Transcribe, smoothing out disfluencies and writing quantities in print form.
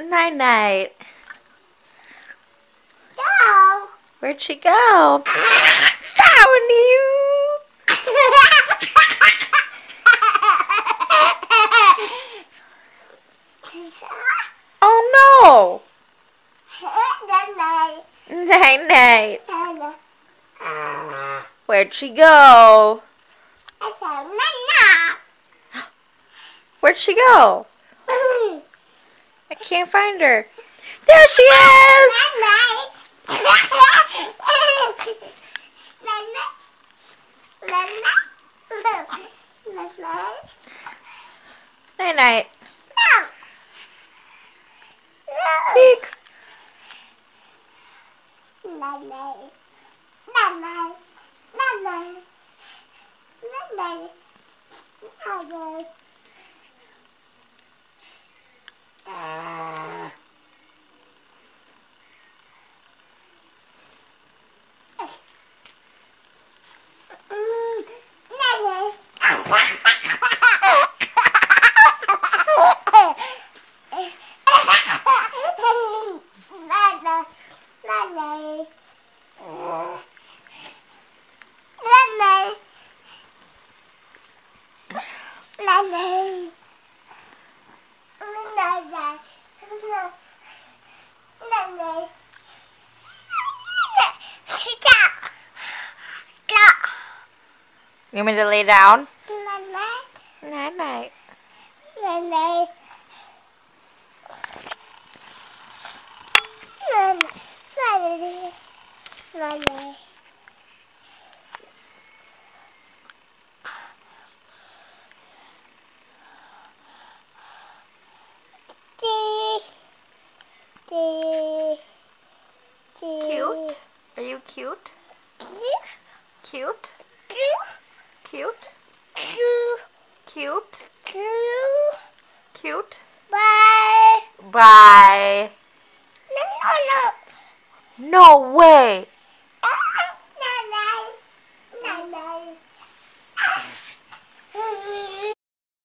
Night night. Go. Where'd she go? Found you. Oh no. Night night. Where'd she go? Where'd she go? I can't find her. There she is! Night night. Peek. You want me to lay down? Night night. Cute? Are you cute? Cute? Cute? Cute? Cute? Bye. Bye. No. No way.